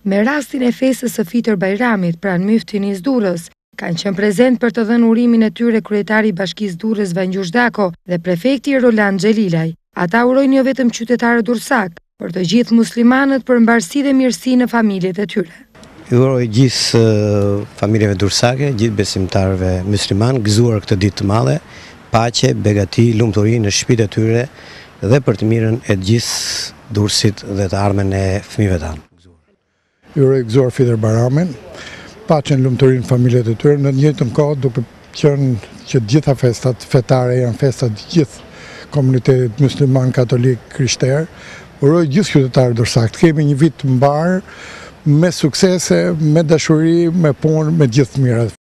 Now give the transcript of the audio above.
Me rastin e festës së Fitër Bajramit pranë myftin i Durrës, kanë qenë prezent për të dhënë urimin e tyre kryetari i Bashkisë Durrës Vangjur Dako dhe prefekti Roland Xhelilaj. Ata urojnë jo vetëm qytetarët durrësak, por të gjithë muslimanët për mbarësi dhe mirësi në familjet e tyre. Uroj gjithë familjeve durrësake, gjithë besimtarëve musliman, gëzuar këtë ditë të madhe, paqe, begati, lumturi në shtëpitë e tyre dhe për të mirën e gjithë durrësit dhe të ardhmen e fëmijëve tanë. Uroj gëzuar Fitër Bajramin, paqen, lumturinë në familjet e tyre, në të njëjtën kohë duke qenë që të gjitha festat fetare janë festa të gjithë komunitetit musliman, katolik, krishterë. Uroj gjithë qytetarët durrësak të kemi një vit të mbar me suksese, me dashuri, me punë, me gjithë mirat.